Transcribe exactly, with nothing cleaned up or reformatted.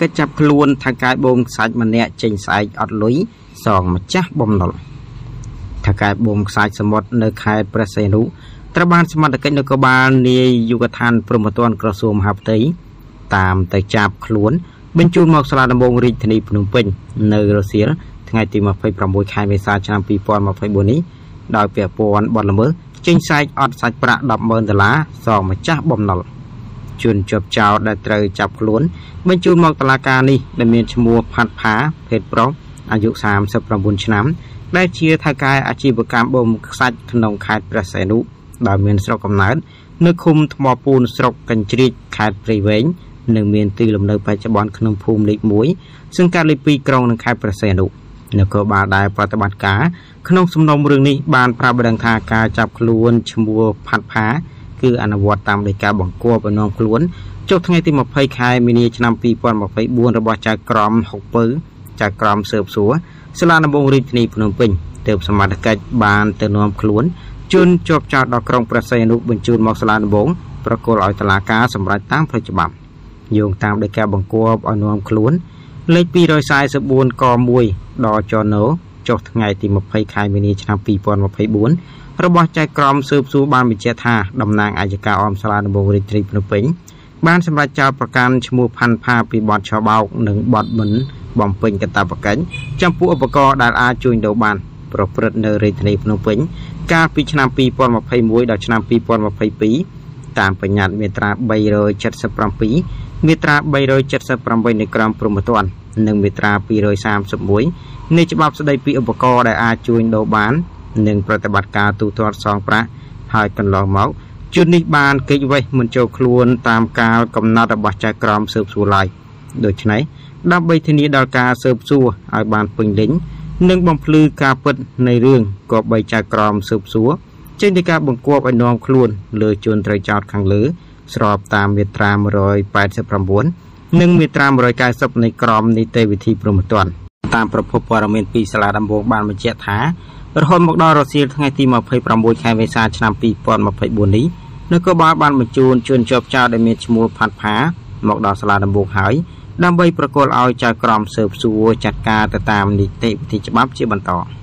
កិច្ចចាប់ខ្លួនថៅកែបូមខ្សាច់ម្នាក់ចេញស្អែកអត់លុយសងម្ចាស់បំណុលថៅកែបូមខ្សាច់សមុទ្រនៅខេត្តព្រះសីហនុត្រូវបានសមត្ថកិច្ចនគរបាលនាយកដ្ឋានព្រហ្មទណ្ឌក្រសួងមហាផ្ទៃតាមទៅចាប់ខ្លួនបញ្ជូនមកសាលាដំបងរាជធានីភ្នំពេញនៅរសៀលថ្ងៃទីยี่สิบหกខែមេសាឆ្នាំยี่สิบยี่สิบสี่នេះដោយពាក់ព័ន្ធបទល្មើសចេញស្អែកអត់សាច់ប្រាក់ដប់ម៉ឺនដុល្លារសងម្ចាស់បំណុលជនជាប់ចោទដែលត្រូវចាប់ខ្លួនបញ្ជូនមកតុលាការនេះដែលមានឈ្មោះផាត់ផាភេទប្រុសអាយុសាមសិបប្រាំបួនឆ្នាំដែលជាថៅកែអាជីវកម្មបូមខ្សាច់ក្នុងខេត្តព្រះសីហនុដែលមានស្រុកកំណើតនៅឃុំថ្មពូនស្រុកកញ្ជ្រៀចខេត្តព្រៃវែងនិងមានទីលំនៅបច្ចុប្បន្នក្នុងភូមិលេខមួយសង្កាត់លេខពីរក្រុងនៅខេត្តព្រះសីហនុនគរបាលដែលប្រតិបត្តិការក្នុងសំណុំរឿងនេះបានប្រាប់ដឹងថាការចាប់ខ្លួនឈ្មោះផាត់ផាគឺអនុវត្តតាមដីកាបង្គាប់ឲ្យនាំខ្លួនចុះថ្ងៃទីยี่สิบខែមីនាឆ្នាំยี่สิบยี่สิบสี่របស់ចៅក្រមហុកពៅចៅក្រមស៊ើបសួរសាលាដំបងរាជធានីភ្នំពេញទើបសមត្ថកិច្ចបានទៅនាំខ្លួនជនជាប់ចោទដល់ក្រុងព្រះសីហនុបញ្ជូនមកសាលាដំបងប្រគល់ឲ្យតុលាការសម្រេចតាមផ្លូវច្បាប់យោងតាមដីកាបង្គាប់ឲ្យនាំខ្លួនលេខยี่สิบสี่កមួយដល់ចណូចុះថ្ងៃទីยี่สิบខែមីនាឆ្នាំยี่สิบยี่สิบสี่របស់ចៅក្រមស៊ើបសួរបានបញ្ជាក់ថាតំណាងអัยការអមសាលាដំបងរាជធានីភ្នំពេញបានសម្រេចចោទប្រកាន់ឈ្មោះផាន់ផាពីបទឆបោកនិងបទមិនបំពេញកាតព្វកិច្ចចំពោះឧបករណ៍ដែលអាចជួញដូរបានប្រព្រឹត្តនៅរាជធានីភ្នំពេញកាលពីឆ្នាំยี่สิบยี่สิบเอ็ดដល់ឆ្នាំยี่สิบยี่สิบสองតាមបញ្ញត្តិមាត្រា三七七មាត្រា三七eightនៃក្រមព្រហ្មទណ្ឌនិងមាត្រាtwo thirty-oneនៃច្បាប់ស្តីពីឧបករណ៍ដែលអាចជួញដូរបាននិងប្រតិបត្តិការទូទាត់សងប្រាក់ហើយកន្លងមកជននេះបានគេចវេះមិនចូលខ្លួនតាមកាលកំណត់របស់ចៅក្រមស៊ើបសួរឡើយដូច្នេះដើម្បីធានាដល់ការស៊ើបសួរឲ្យបានពេញលេញនិងបំភ្លឺការពិតនៃរឿងក៏បីចៅក្រមស៊ើបសួរចេញពីការបង្គាប់ឲ្យនាំខ្លួនលើជនត្រូវចោទខាងលើស្របតាមមាត្រាone eighty-nineនិងមាត្រាone ninetyនៃក្រមនីតិវិធីព្រហ្មទណ្ឌតាមប្រភពព័ត៌មានពីសាលាដំបងបានបញ្ជាក់ថារហូតមកដល់រសៀលថ្ងៃទីยี่สิบหกខែមេសាឆ្នាំยี่สิบยี่สิบสี่នេះនគរបាលបានបញ្ជូនជនជាប់ចោទដែលមានឈ្មោះផាត់ផាមកដល់សាលាដំបងហើយដើម្បីប្រគល់ឲ្យចៅក្រមស៊ើបសួរចាត់ការទៅតាមនីតិវិធីច្បាប់ជាបន្ត